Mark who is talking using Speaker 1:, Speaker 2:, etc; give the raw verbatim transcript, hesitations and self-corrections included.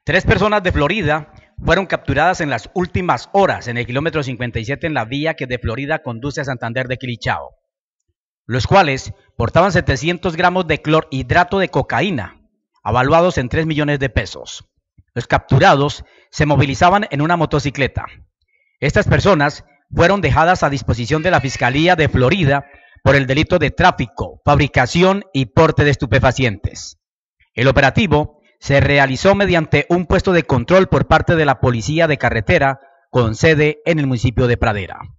Speaker 1: Tres personas de Florida fueron capturadas en las últimas horas en el kilómetro cincuenta y siete en la vía que de Florida conduce a Santander de Quilichao, los cuales portaban setecientos gramos de clorhidrato de cocaína, avaluados en tres millones de pesos. Los capturados se movilizaban en una motocicleta. Estas personas fueron dejadas a disposición de la Fiscalía de Florida por el delito de tráfico, fabricación y porte de estupefacientes. El operativo se realizó mediante un puesto de control por parte de la Policía de Carretera con sede en el municipio de Pradera.